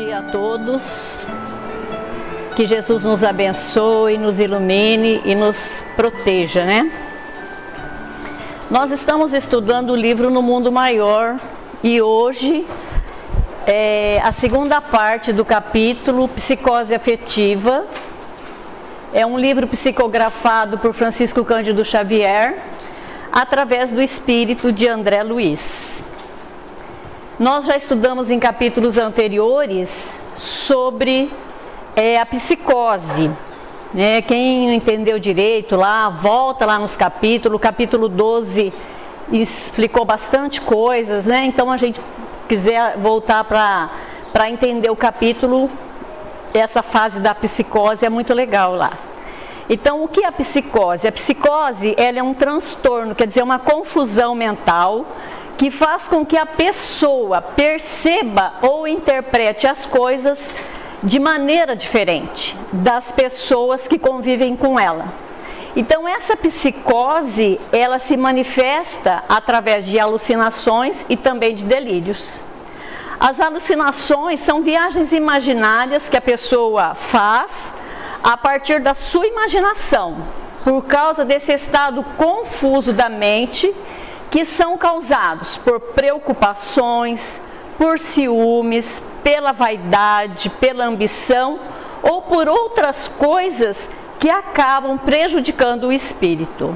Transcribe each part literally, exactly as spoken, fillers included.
dia a todos, que Jesus nos abençoe, nos ilumine e nos proteja, né? Nós estamos estudando o livro No Mundo Maior e hoje é a segunda parte do capítulo Psicose Afetiva. É um livro psicografado por Francisco Cândido Xavier, através do espírito de André Luiz. Nós já estudamos em capítulos anteriores sobre é, a psicose. Né? Quem não entendeu direito lá, volta lá nos capítulos. O capítulo doze explicou bastante coisas, né? Então a gente quiser voltar para para entender o capítulo, essa fase da psicose é muito legal lá. Então, o que é a psicose? A psicose, ela é um transtorno, quer dizer, uma confusão mental que faz com que a pessoa perceba ou interprete as coisas de maneira diferente das pessoas que convivem com ela. Então, essa psicose, ela se manifesta através de alucinações e também de delírios. As alucinações são viagens imaginárias que a pessoa faz a partir da sua imaginação, por causa desse estado confuso da mente, que são causados por preocupações, por ciúmes, pela vaidade, pela ambição ou por outras coisas que acabam prejudicando o espírito.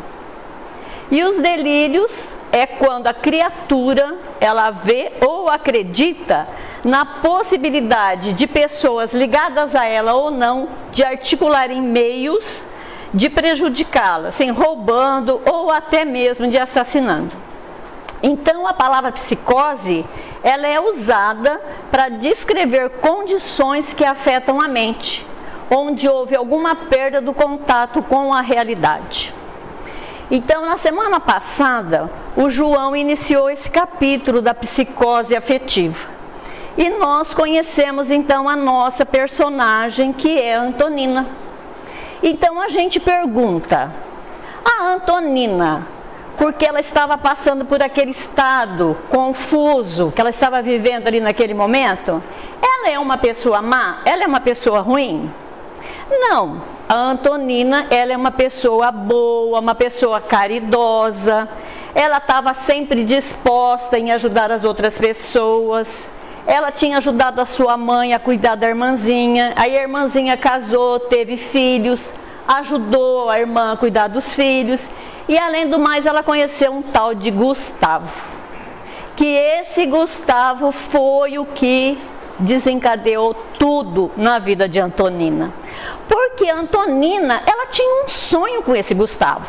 E os delírios é quando a criatura, ela vê ou acredita na possibilidade de pessoas ligadas a ela ou não, de articularem meios de prejudicá-la, assim, roubando ou até mesmo de assassinando. Então, a palavra psicose, ela é usada para descrever condições que afetam a mente, onde houve alguma perda do contato com a realidade. Então, na semana passada, o João iniciou esse capítulo da psicose afetiva. E nós conhecemos, então, a nossa personagem, que é a Antonina. Então, a gente pergunta, a Antonina, porque ela estava passando por aquele estado confuso que ela estava vivendo ali naquele momento, ela é uma pessoa má? Ela é uma pessoa ruim? Não, a Antonina, ela é uma pessoa boa, uma pessoa caridosa, ela estava sempre disposta em ajudar as outras pessoas, ela tinha ajudado a sua mãe a cuidar da irmãzinha, aí a irmãzinha casou, teve filhos, ajudou a irmã a cuidar dos filhos, e além do mais ela conheceu um tal de Gustavo, que esse Gustavo foi o que desencadeou tudo na vida de Antonina. Porque Antonina, ela tinha um sonho com esse Gustavo.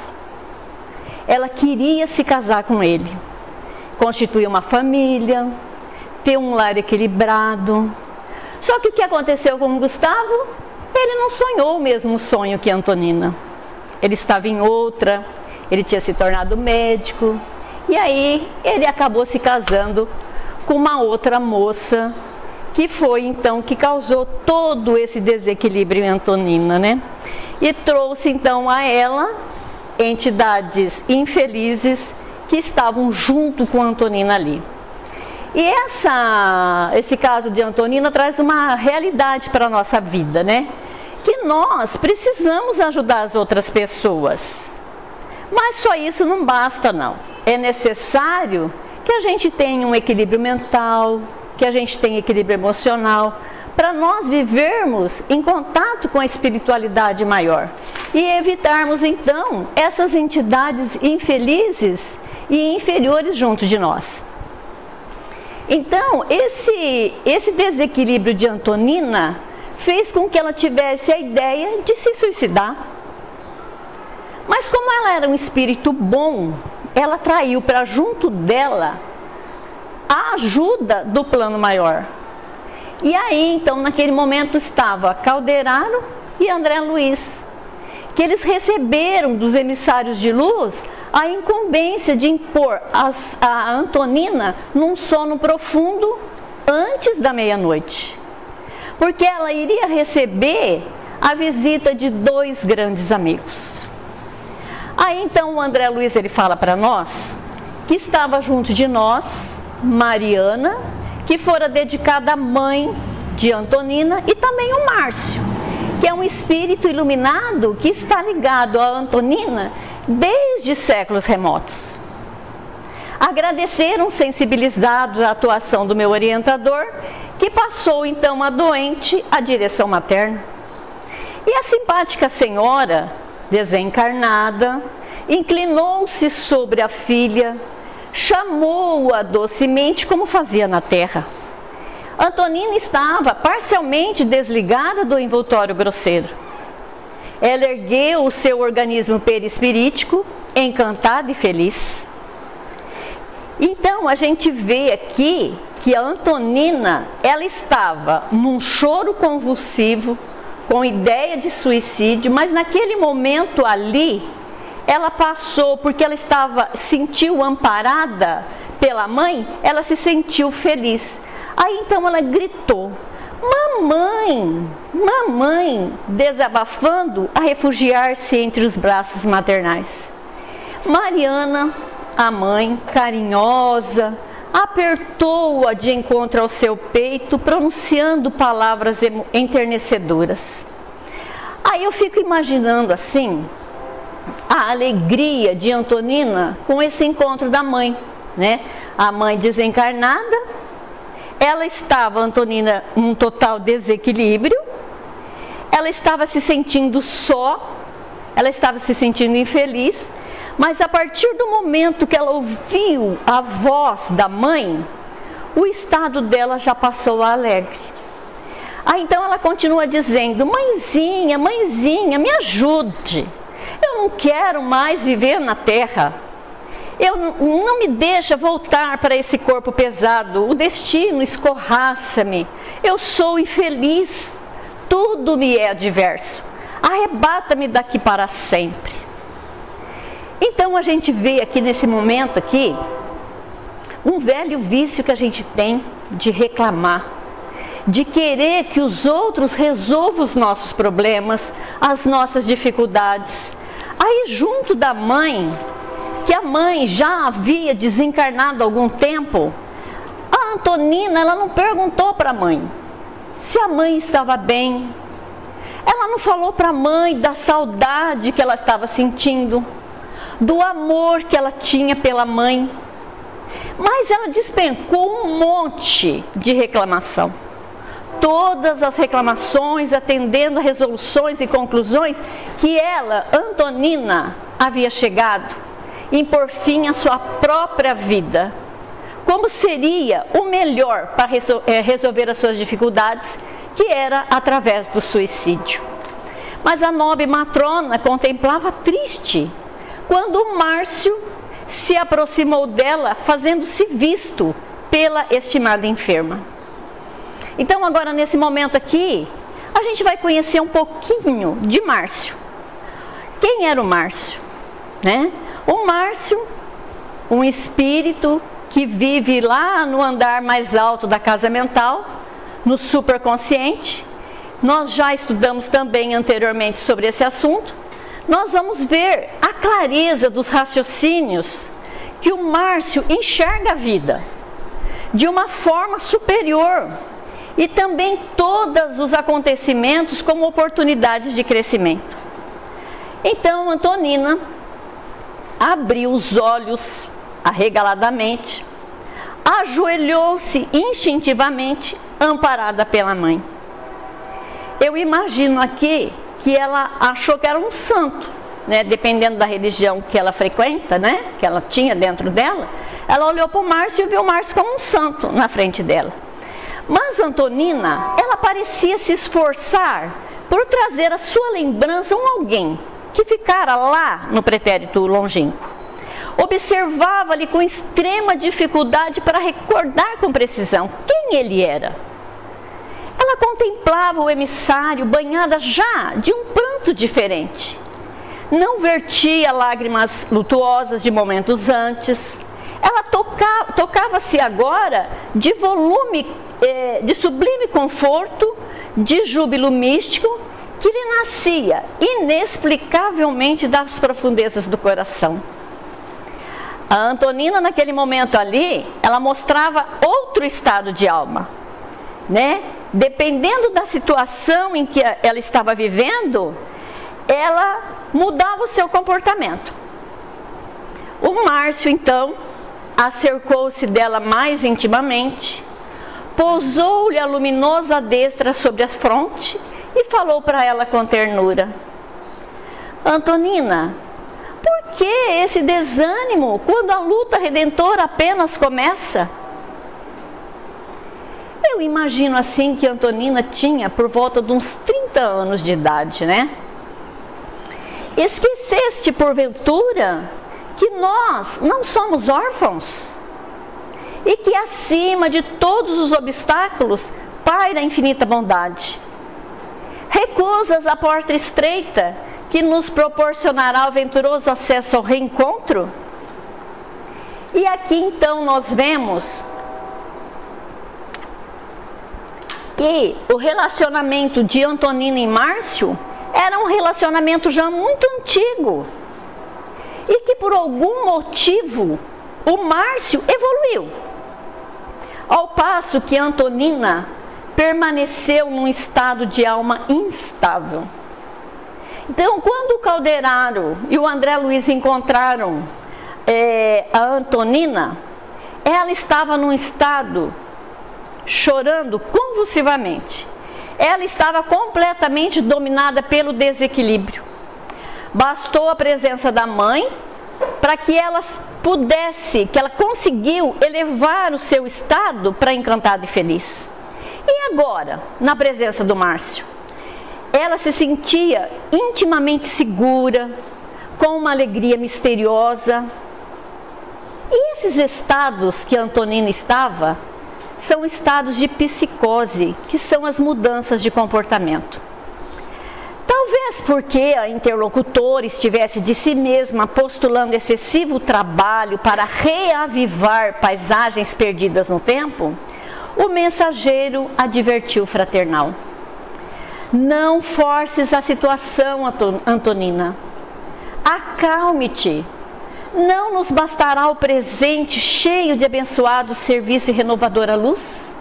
Ela queria se casar com ele, constituir uma família, ter um lar equilibrado. Só que o que aconteceu com o Gustavo? Ele não sonhou o mesmo sonho que Antonina. Ele estava em outra, ele tinha se tornado médico, e aí ele acabou se casando com uma outra moça, que foi então que causou todo esse desequilíbrio em Antonina, né? E trouxe então a ela entidades infelizes que estavam junto com Antonina ali. E essa, esse caso de Antonina traz uma realidade para a nossa vida, né? Que nós precisamos ajudar as outras pessoas. Mas só isso não basta, não. É necessário que a gente tenha um equilíbrio mental, que a gente tenha equilíbrio emocional, para nós vivermos em contato com a espiritualidade maior e evitarmos então essas entidades infelizes e inferiores junto de nós. Então, esse, esse desequilíbrio de Antonina fez com que ela tivesse a ideia de se suicidar. Mas como ela era um espírito bom, ela atraiu para junto dela a ajuda do plano maior. E aí, então, naquele momento estava Calderaro e André Luiz, que eles receberam dos emissários de luz a incumbência de impor as, a Antonina num sono profundo antes da meia-noite, porque ela iria receber a visita de dois grandes amigos. Aí então o André Luiz, ele fala para nós que estava junto de nós Mariana, que fora dedicada à mãe de Antonina e também o Márcio, que é um espírito iluminado que está ligado a Antonina desde séculos remotos. Agradeceram sensibilizados à atuação do meu orientador, que passou então a doente à direção materna. E a simpática senhora, desencarnada, inclinou-se sobre a filha, chamou-a docemente como fazia na terra. Antonina estava parcialmente desligada do envoltório grosseiro. Ela ergueu o seu organismo perispirítico, encantada e feliz. Então a gente vê aqui que a Antonina, ela estava num choro convulsivo, com ideia de suicídio, mas naquele momento ali, ela passou, porque ela estava, sentiu amparada pela mãe, ela se sentiu feliz. Aí então ela gritou, mamãe, mamãe, desabafando a refugiar-se entre os braços maternais. Mariana, a mãe, carinhosa, apertou-a de encontro ao seu peito, pronunciando palavras enternecedoras. Aí eu fico imaginando assim, a alegria de Antonina com esse encontro da mãe, né? A mãe desencarnada, ela estava, Antonina, num total desequilíbrio, ela estava se sentindo só, ela estava se sentindo infeliz, mas a partir do momento que ela ouviu a voz da mãe, o estado dela já passou a alegre. Aí então ela continua dizendo, mãezinha, mãezinha, me ajude. Eu não quero mais viver na terra. Eu não me deixa voltar para esse corpo pesado. O destino escorraça-me. Eu sou infeliz. Tudo me é adverso. Arrebata-me daqui para sempre. Então a gente vê aqui nesse momento aqui um velho vício que a gente tem de reclamar, de querer que os outros resolvam os nossos problemas, as nossas dificuldades. Aí junto da mãe, que a mãe já havia desencarnado há algum tempo, a Antonina, ela não perguntou para a mãe se a mãe estava bem. Ela não falou para a mãe da saudade que ela estava sentindo, do amor que ela tinha pela mãe. Mas ela despencou um monte de reclamação. Todas as reclamações, atendendo a resoluções e conclusões que ela, Antonina, havia chegado, em por fim a sua própria vida. Como seria o melhor para resolver as suas dificuldades, que era através do suicídio. Mas a nobre matrona contemplava triste, quando o Márcio se aproximou dela, fazendo-se visto pela estimada enferma. Então agora nesse momento aqui, a gente vai conhecer um pouquinho de Márcio. Quem era o Márcio? Né? O Márcio, um espírito que vive lá no andar mais alto da casa mental, no superconsciente. Nós já estudamos também anteriormente sobre esse assunto. Nós vamos ver a clareza dos raciocínios que o Márcio enxerga a vida de uma forma superior e também todos os acontecimentos como oportunidades de crescimento. Então Antonina abriu os olhos arregaladamente, ajoelhou-se instintivamente, amparada pela mãe. Eu imagino aqui que ela achou que era um santo, né? Dependendo da religião que ela frequenta, né? Que ela tinha dentro dela, ela olhou para o Márcio e viu o Márcio como um santo na frente dela. Mas Antonina, ela parecia se esforçar por trazer à sua lembrança um alguém que ficara lá no pretérito longínquo. Observava-lhe com extrema dificuldade para recordar com precisão quem ele era. Ela contemplava o emissário banhada já de um pranto diferente. Não vertia lágrimas lutuosas de momentos antes. Ela toca, tocava-se agora de volume, eh, de sublime conforto, de júbilo místico, que lhe nascia inexplicavelmente das profundezas do coração. A Antonina, naquele momento ali, ela mostrava outro estado de alma, né? dependendo da situação em que ela estava vivendo, ela mudava o seu comportamento. O Márcio, então, acercou-se dela mais intimamente, pousou-lhe a luminosa destra sobre a fronte e falou para ela com ternura: Antonina, por que esse desânimo quando a luta redentora apenas começa? Eu imagino assim que Antonina tinha por volta de uns trinta anos de idade, né? Esqueceste porventura que nós não somos órfãos e que acima de todos os obstáculos paira a infinita bondade. Recusas a porta estreita que nos proporcionará o venturoso acesso ao reencontro? E aqui então nós vemos que o relacionamento de Antonina e Márcio era um relacionamento já muito antigo e que por algum motivo o Márcio evoluiu, ao passo que Antonina permaneceu num estado de alma instável. Então, quando o Calderaro e o André Luiz encontraram é, a Antonina, ela estava num estado chorando convulsivamente. Ela estava completamente dominada pelo desequilíbrio. Bastou a presença da mãe para que ela pudesse, que ela conseguiu elevar o seu estado para encantado e feliz. E agora, na presença do Márcio, ela se sentia intimamente segura, com uma alegria misteriosa. E esses estados que a Antonina estava, são estados de psicose, que são as mudanças de comportamento. Talvez porque a interlocutora estivesse de si mesma postulando excessivo trabalho para reavivar paisagens perdidas no tempo, o mensageiro advertiu fraternal: não forces a situação, Antonina. Acalme-te. Não nos bastará o presente cheio de abençoado serviço e renovadora luz?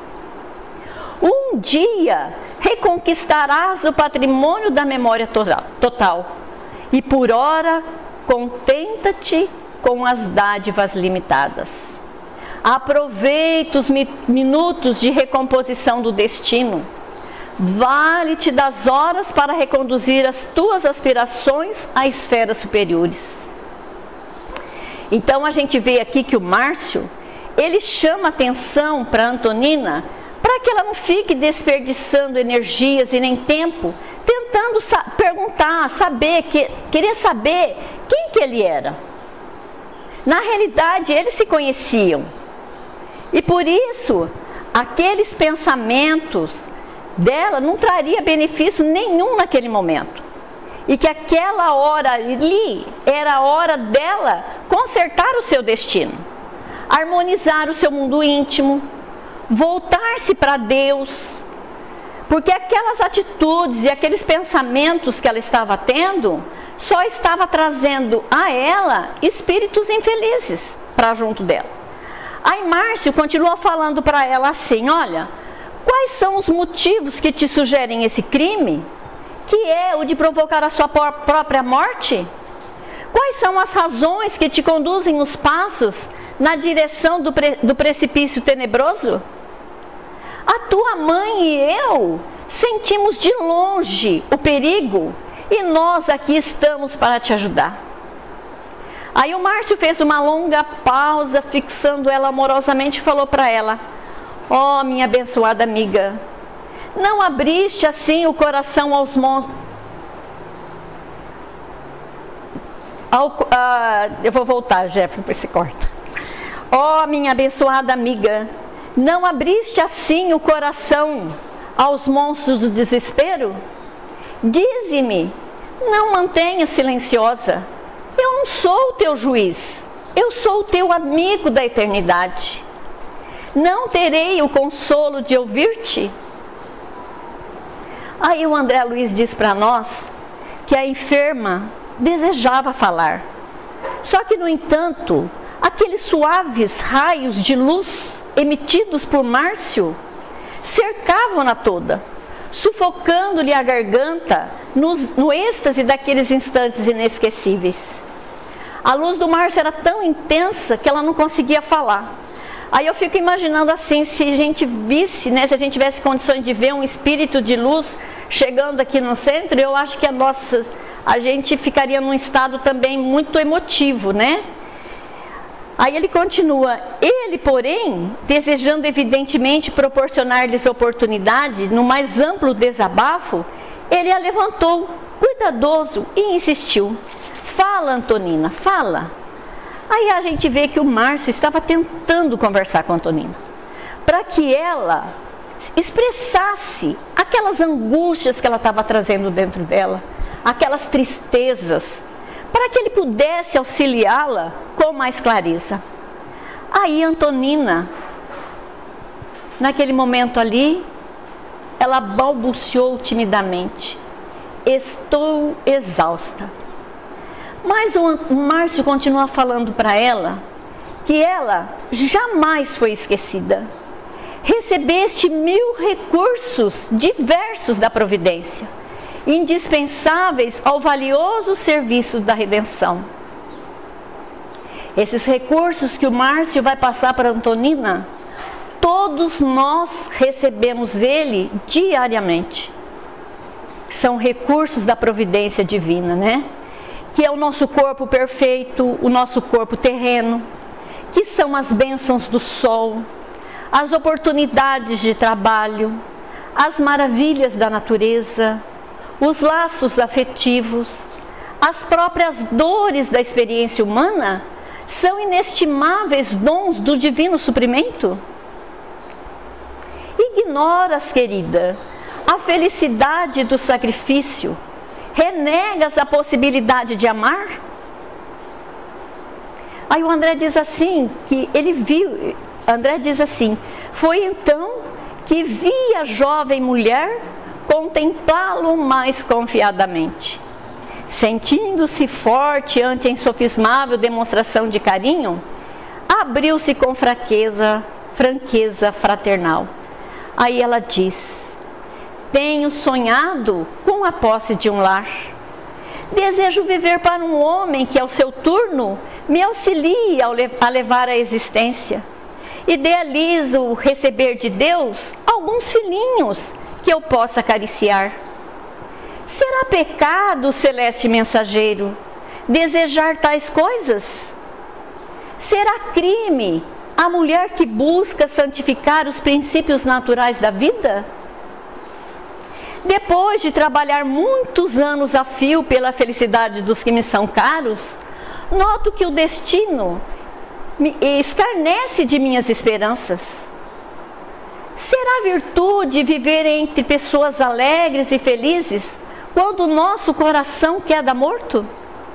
Um dia reconquistarás o patrimônio da memória total. E por ora, contenta-te com as dádivas limitadas. Aproveita os minutos de recomposição do destino. Vale-te das horas para reconduzir as tuas aspirações a esferas superiores. Então a gente vê aqui que o Márcio, ele chama atenção para Antonina, para que ela não fique desperdiçando energias e nem tempo, tentando sa- perguntar, saber, que, querer saber quem que ele era. Na realidade, eles se conheciam. E por isso, aqueles pensamentos dela não traria benefício nenhum naquele momento. E que aquela hora ali era a hora dela consertar o seu destino, harmonizar o seu mundo íntimo, voltar-se para Deus, porque aquelas atitudes e aqueles pensamentos que ela estava tendo só estava trazendo a ela espíritos infelizes para junto dela. Aí Márcio continua falando para ela assim: olha, quais são os motivos que te sugerem esse crime, que é o de provocar a sua própria morte? Quais são as razões que te conduzem os passos na direção do, pre, do precipício tenebroso? A tua mãe e eu sentimos de longe o perigo e nós aqui estamos para te ajudar. Aí o Márcio fez uma longa pausa, fixando ela amorosamente, e falou para ela: ó, oh, minha abençoada amiga, não abriste assim o coração aos monstros. Ao, uh, eu vou voltar, Jeffrey, para esse corta. Ó, oh, minha abençoada amiga, não abriste assim o coração aos monstros do desespero? Dize-me, não mantenha silenciosa. Eu não sou o teu juiz, eu sou o teu amigo da eternidade. Não terei o consolo de ouvir-te? Aí o André Luiz diz para nós que a enferma desejava falar. Só que, no entanto, aqueles suaves raios de luz emitidos por Márcio cercavam-na toda, sufocando-lhe a garganta no, no êxtase daqueles instantes inesquecíveis. A luz do Márcio era tão intensa que ela não conseguia falar. Aí eu fico imaginando assim, se a gente visse, né, se a gente tivesse condições de ver um espírito de luz chegando aqui no centro, eu acho que a nossa, a gente ficaria num estado também muito emotivo, né? Aí ele continua, ele, porém, desejando evidentemente proporcionar-lhes oportunidade no mais amplo desabafo, ele a levantou, cuidadoso, e insistiu. Fala, Antonina, fala. Aí a gente vê que o Márcio estava tentando conversar com a Antonina, para que ela expressasse aquelas angústias que ela estava trazendo dentro dela, aquelas tristezas, para que ele pudesse auxiliá-la com mais clareza. Aí Antonina, naquele momento ali, ela balbuciou timidamente, estou exausta. Mas o Márcio continua falando para ela que ela jamais foi esquecida. Recebeste mil recursos diversos da providência, indispensáveis ao valioso serviço da redenção. Esses recursos que o Márcio vai passar para a Antonina, todos nós recebemos ele diariamente. São recursos da providência divina, né? Que é o nosso corpo perfeito, o nosso corpo terreno, que são as bênçãos do sol, as oportunidades de trabalho, as maravilhas da natureza, os laços afetivos, as próprias dores da experiência humana, são inestimáveis dons do divino suprimento? Ignoras, querida, a felicidade do sacrifício? Renegas a possibilidade de amar? Aí o André diz assim, que ele viu, André diz assim, foi então que vi a jovem mulher contemplá-lo mais confiadamente. Sentindo-se forte ante a insofismável demonstração de carinho, abriu-se com fraqueza, franqueza fraternal. Aí ela diz, tenho sonhado com a posse de um lar. Desejo viver para um homem que, ao seu turno, me auxilie a levar a existência. Idealizo receber de Deus alguns filhinhos que eu possa acariciar. Será pecado, celeste mensageiro, desejar tais coisas? Será crime a mulher que busca santificar os princípios naturais da vida? Depois de trabalhar muitos anos a fio pela felicidade dos que me são caros, noto que o destino me escarnece de minhas esperanças. Será virtude viver entre pessoas alegres e felizes quando o nosso coração queda morto?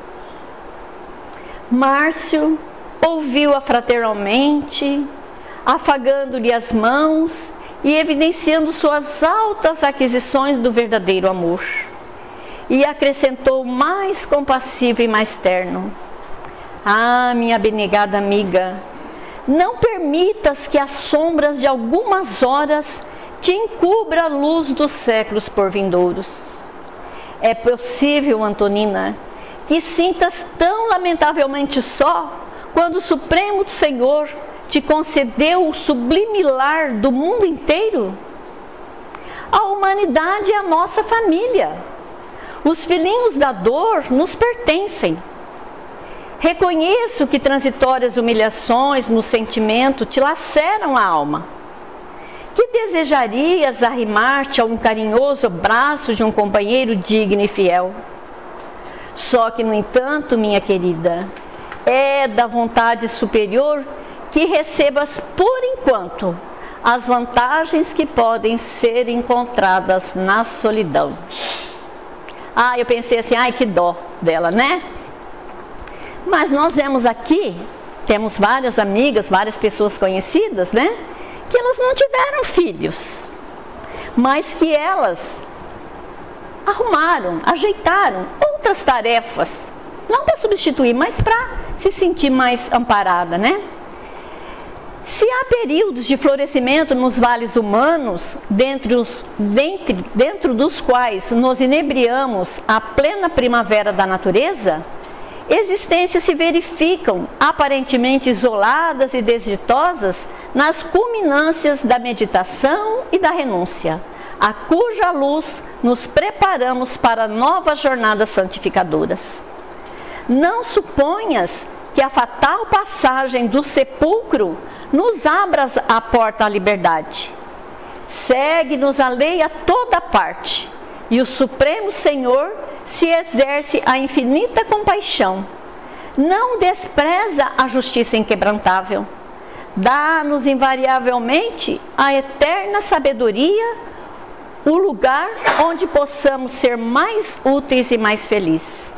Márcio ouviu-a fraternalmente, afagando-lhe as mãos e evidenciando suas altas aquisições do verdadeiro amor. E acrescentou mais compassivo e mais terno. Ah, minha abnegada amiga, não permitas que as sombras de algumas horas te encubra a luz dos séculos por vindouros. É possível, Antonina, que sintas tão lamentavelmente só quando o Supremo Senhor te concedeu o sublime lar do mundo inteiro? A humanidade é a nossa família. Os filhinhos da dor nos pertencem. Reconheço que transitórias humilhações no sentimento te laceram a alma. Que desejarias arrimar-te a um carinhoso braço de um companheiro digno e fiel. Só que, no entanto, minha querida, é da vontade superior que recebas, por enquanto, as vantagens que podem ser encontradas na solidão. Ah, eu pensei assim, ai que dó dela, né? Mas nós vemos aqui, temos várias amigas, várias pessoas conhecidas, né? Que elas não tiveram filhos, mas que elas arrumaram, ajeitaram outras tarefas, não para substituir, mas para se sentir mais amparada, né? Se há períodos de florescimento nos vales humanos, dentro, os, dentro, dentro dos quais nos inebriamos à plena primavera da natureza, existências se verificam aparentemente isoladas e desditosas nas culminâncias da meditação e da renúncia, a cuja luz nos preparamos para novas jornadas santificadoras. Não suponhas que a fatal passagem do sepulcro nos abra a porta à liberdade. Segue-nos a lei a toda parte, e o Supremo Senhor se exerce a infinita compaixão. Não despreza a justiça inquebrantável. Dá-nos invariavelmente a eterna sabedoria, o lugar onde possamos ser mais úteis e mais felizes.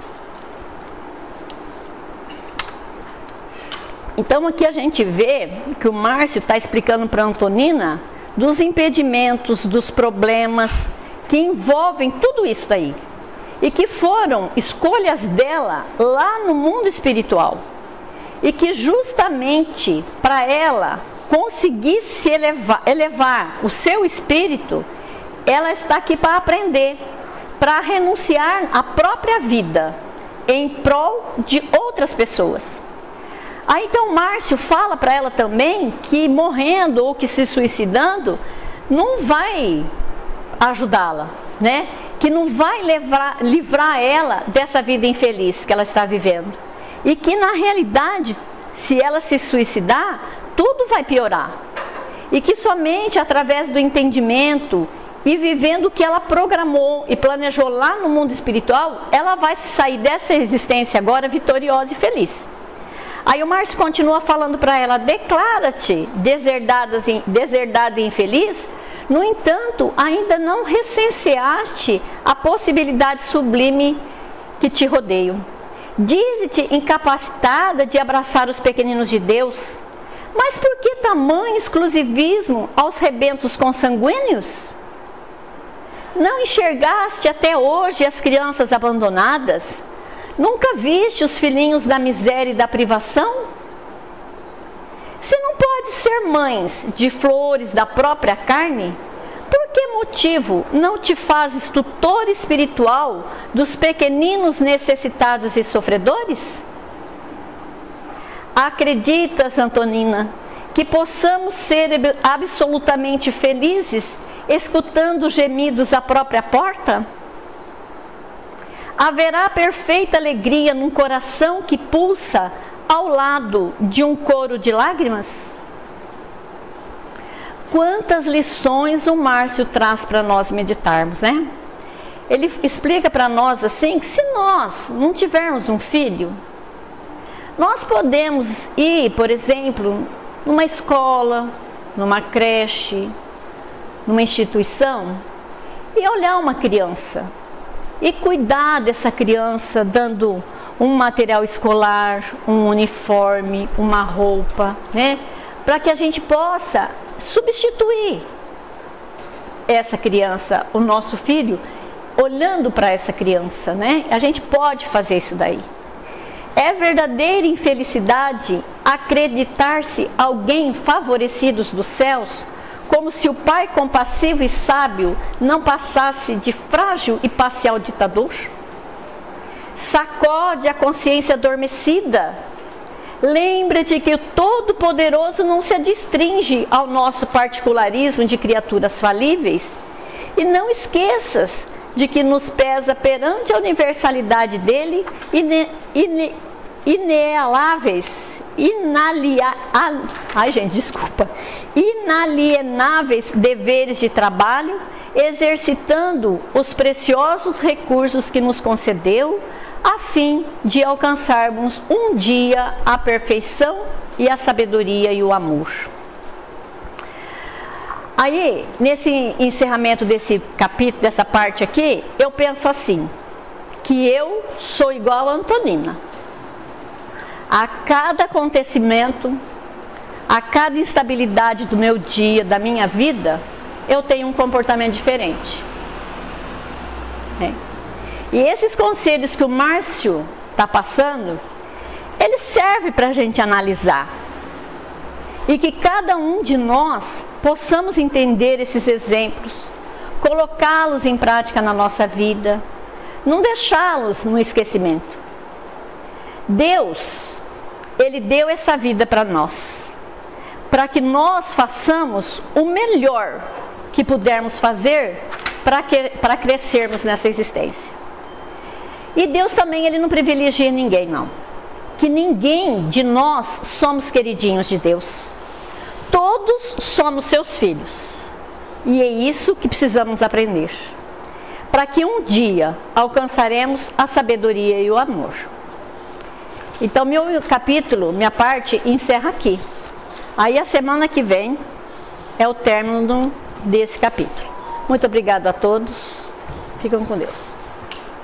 Então aqui a gente vê que o Márcio está explicando para a Antonina dos impedimentos, dos problemas que envolvem tudo isso daí. E que foram escolhas dela lá no mundo espiritual. E que justamente para ela conseguir se elevar, elevar o seu espírito, ela está aqui para aprender, para renunciar à própria vida em prol de outras pessoas. Aí então Márcio fala para ela também que morrendo ou que se suicidando não vai ajudá-la, né? Que não vai levar, livrar ela dessa vida infeliz que ela está vivendo. E que na realidade, se ela se suicidar, tudo vai piorar. E que somente através do entendimento e vivendo o que ela programou e planejou lá no mundo espiritual, ela vai sair dessa existência agora vitoriosa e feliz. Aí o Márcio continua falando para ela: declara-te deserdada e infeliz. No entanto, ainda não recenseaste a possibilidade sublime que te rodeiam. Dize-te incapacitada de abraçar os pequeninos de Deus. Mas por que tamanho exclusivismo aos rebentos consanguíneos? Não enxergaste até hoje as crianças abandonadas? Nunca viste os filhinhos da miséria e da privação? Se não pode ser mães de flores da própria carne, por que motivo não te fazes tutor espiritual dos pequeninos necessitados e sofredores? Acreditas, Antonina, que possamos ser absolutamente felizes escutando gemidos à própria porta? Haverá perfeita alegria num coração que pulsa ao lado de um coro de lágrimas? Quantas lições o Márcio traz para nós meditarmos, né? Ele explica para nós assim que se nós não tivermos um filho, nós podemos ir, por exemplo, numa escola, numa creche, numa instituição e olhar uma criança e cuidar dessa criança dando um material escolar, um uniforme, uma roupa, né? Para que a gente possa substituir essa criança, o nosso filho, olhando para essa criança, né? A gente pode fazer isso daí. É verdadeira infelicidade acreditar-se alguém favorecido dos céus, como se o pai compassivo e sábio não passasse de frágil e parcial ditador? Sacode a consciência adormecida. Lembra-te que o Todo-Poderoso não se adstringe ao nosso particularismo de criaturas falíveis. E não esqueças de que nos pesa perante a universalidade dele ine, ine, inalienáveis, inalia, ai gente, desculpa, inalienáveis deveres de trabalho, exercitando os preciosos recursos que nos concedeu, a fim de alcançarmos um dia a perfeição e a sabedoria e o amor. Aí, nesse encerramento desse capítulo, dessa parte aqui, eu penso assim, que eu sou igual a Antonina. A cada acontecimento, a cada instabilidade do meu dia, da minha vida, eu tenho um comportamento diferente. É. E esses conselhos que o Márcio está passando, ele serve para a gente analisar. E que cada um de nós possamos entender esses exemplos, colocá-los em prática na nossa vida, não deixá-los no esquecimento. Deus, Ele deu essa vida para nós, para que nós façamos o melhor que pudermos fazer para que, para crescermos nessa existência. E Deus também, Ele não privilegia ninguém, não. Que ninguém de nós somos queridinhos de Deus. Todos somos seus filhos. E é isso que precisamos aprender, para que um dia alcançaremos a sabedoria e o amor. Então, meu capítulo, minha parte, encerra aqui. Aí, a semana que vem, é o término desse capítulo. Muito obrigado a todos. Ficam com Deus.